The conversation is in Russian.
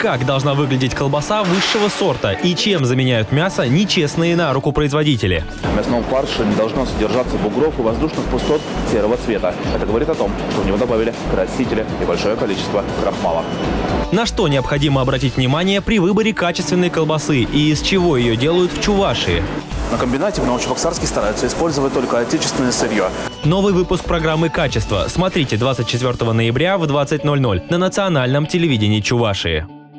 Как должна выглядеть колбаса высшего сорта и чем заменяют мясо нечестные на руку производители? В мясном фарше не должно содержаться бугров и воздушных пустот серого цвета. Это говорит о том, что в него добавили красители и большое количество крахмала. На что необходимо обратить внимание при выборе качественной колбасы и из чего ее делают в Чувашии? На комбинате в Новочебоксарске стараются использовать только отечественное сырье. Новый выпуск программы «Качество» смотрите 24 ноября в 20:00 на национальном телевидении Чувашии.